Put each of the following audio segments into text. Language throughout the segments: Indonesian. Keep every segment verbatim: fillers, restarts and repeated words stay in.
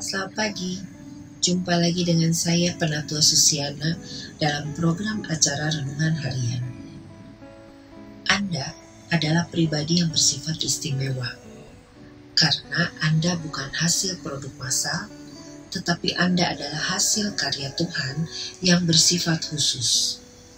Selamat pagi, jumpa lagi dengan saya Penatua Susiana dalam program acara Renungan Harian. Anda adalah pribadi yang bersifat istimewa, karena Anda bukan hasil produk massal, tetapi Anda adalah hasil karya Tuhan yang bersifat khusus.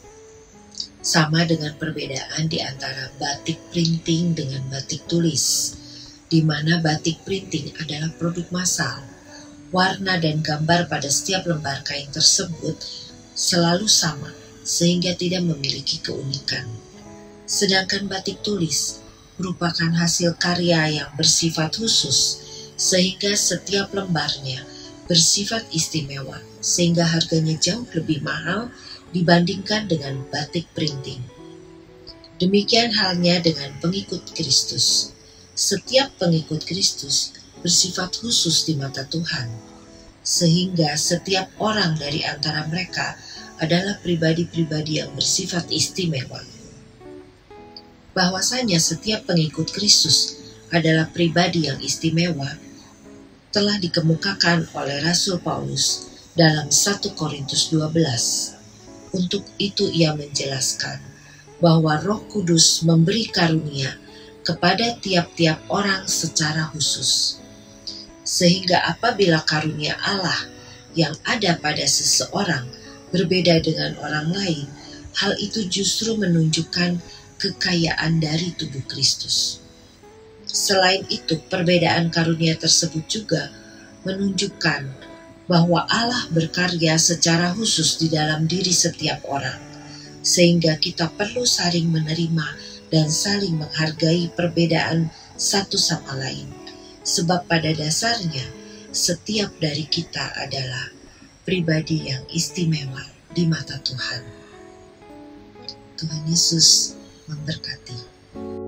Sama dengan perbedaan di antara batik printing dengan batik tulis, di mana batik printing adalah produk massal. Warna dan gambar pada setiap lembar kain tersebut selalu sama, sehingga tidak memiliki keunikan. Sedangkan batik tulis merupakan hasil karya yang bersifat khusus, sehingga setiap lembarnya bersifat istimewa, sehingga harganya jauh lebih mahal dibandingkan dengan batik printing. Demikian halnya dengan pengikut Kristus. Setiap pengikut Kristus bersifat khusus di mata Tuhan, sehingga setiap orang dari antara mereka adalah pribadi-pribadi yang bersifat istimewa. Bahwasanya setiap pengikut Kristus adalah pribadi yang istimewa telah dikemukakan oleh Rasul Paulus dalam satu Korintus dua belas. Untuk itu ia menjelaskan bahwa Roh Kudus memberi karunia kepada tiap-tiap orang secara khusus. Sehingga apabila karunia Allah yang ada pada seseorang berbeda dengan orang lain, hal itu justru menunjukkan kekayaan dari tubuh Kristus. Selain itu, perbedaan karunia tersebut juga menunjukkan bahwa Allah berkarya secara khusus di dalam diri setiap orang, sehingga kita perlu saling menerima dan saling menghargai perbedaan satu sama lain. Sebab pada dasarnya, setiap dari kita adalah pribadi yang istimewa di mata Tuhan. Tuhan Yesus memberkati.